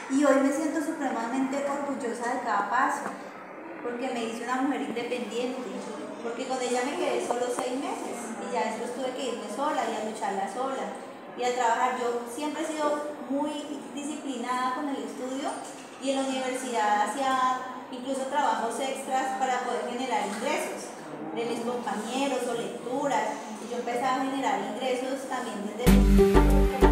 Y hoy me siento supremamente orgullosa de cada paso, porque me hice una mujer independiente, porque con ella me quedé solo 6 meses y ya después tuve que irme sola y a lucharla sola y a trabajar. Yo siempre he sido muy disciplinada con el estudio y en la universidad hacía incluso trabajos extras para poder generar ingresos de mis compañeros o lecturas, y yo empecé a generar ingresos también desde...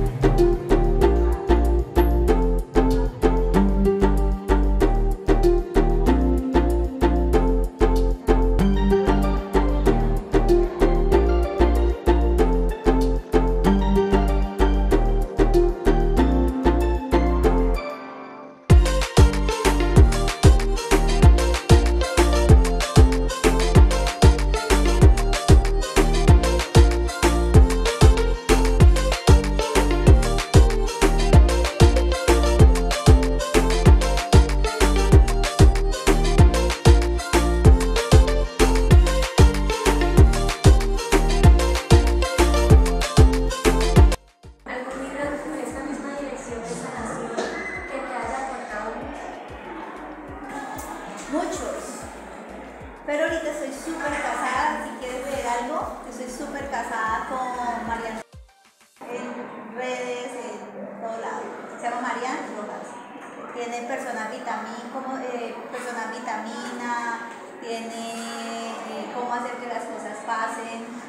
Muchos, pero ahorita estoy súper casada. Si quieres leer algo, estoy súper casada con Mariana en redes, en todo lado. Se llama Mariana Rojas. Tiene personas vitamina, tiene cómo hacer que las cosas pasen.